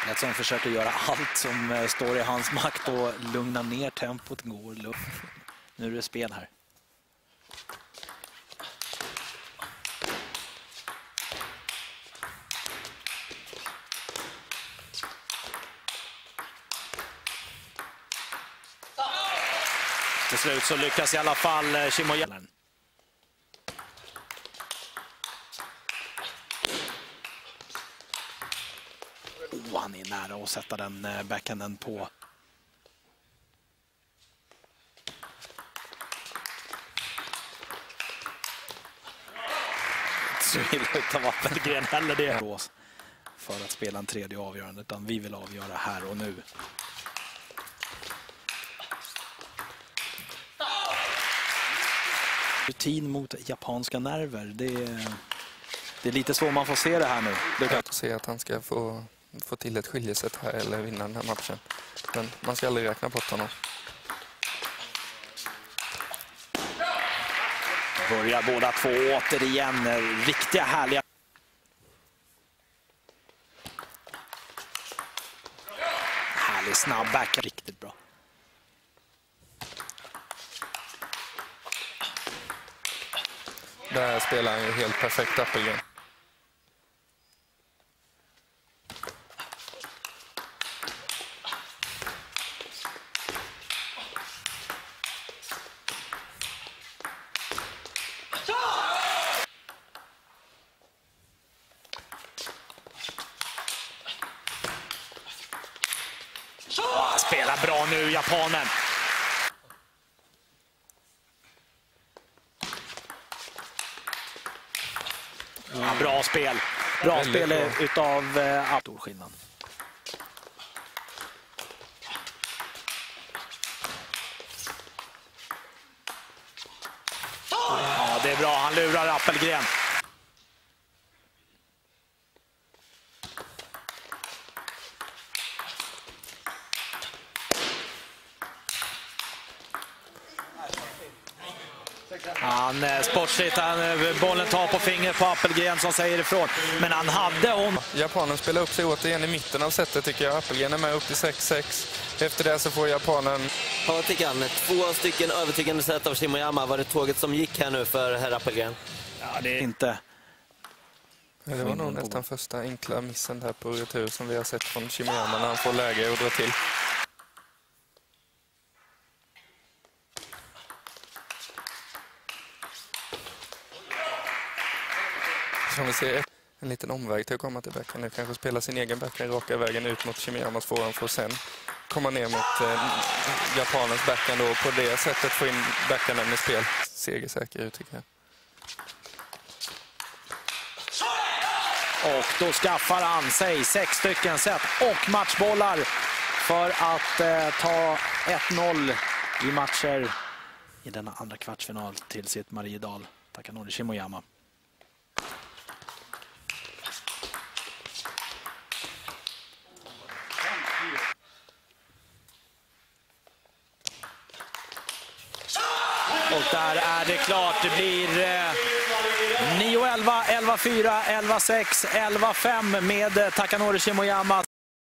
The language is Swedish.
Som försöker göra allt som står i hans makt och lugna ner tempot. Nu är det spel här. Till slut så lyckas i alla fall Shimoyama. Han är nära att sätta den backhanden på. Så vill utan Appelgren heller det för att spela en tredje avgörande, utan vi vill avgöra här och nu. Rutin mot japanska nerver. Det är lite så man får se det här nu. Det kan se att han ska få till ett skiljesätt här eller vinna den här matchen. Men man ska aldrig räkna bort honom. Börjar båda två återigen. Riktiga härliga. Härlig snabb back. Riktigt bra. Där spelar han ju helt perfekt Appelgren. Spelar bra nu, japanen. Ja, bra spel. Bra spel utav stor skillnad. Ja, det är bra. Han lurar Appelgren. Han sportsligt, bollen tar på fingret på Appelgren som säger ifrån. Men han hade hon. Japanen spelar upp sig återigen i mitten av sättet tycker jag. Appelgren är med upp till 6-6. Efter det så får japanen... Ja, tycker han. 2 stycken övertygande sätt av Shimoyama. Var det tåget som gick här nu för herr Appelgren? Ja, det är inte... Det var nog nästan första enkla missen där på retur som vi har sett från Shimoyama när han får läge och dra till. Som vi ser en liten omväg till att komma till backhand. Nu kanske spela sin egen backhand raka vägen ut mot Shimoyamas forehand för att sen komma ner mot japanens backhand och på det sättet få in backhanden i spel. Segersäker ut tycker jag. Och då skaffar han sig 6 stycken set och matchbollar för att ta 1-0 i matcher i denna andra kvartsfinal till sitt Mariedal. Takanori Shimoyama. Och där är det klart. Det blir 9-11, 11-4, 11-6, 11-5 med Takanori Shimoyama.